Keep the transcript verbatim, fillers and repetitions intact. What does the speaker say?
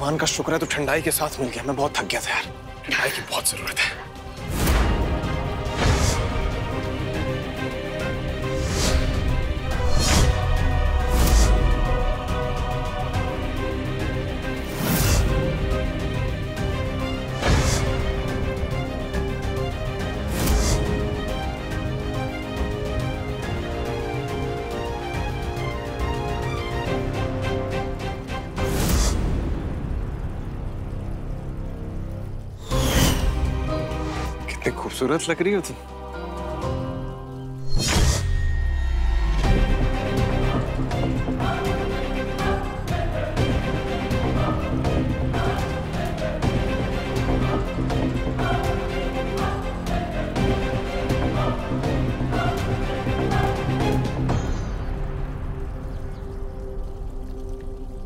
भगवान का शुक्र है तो ठंडाई के साथ मिल गया। मैं बहुत थक गया था यार, ठंडाई की बहुत जरूरत है। कितनी खूबसूरत लग रही हो तुम।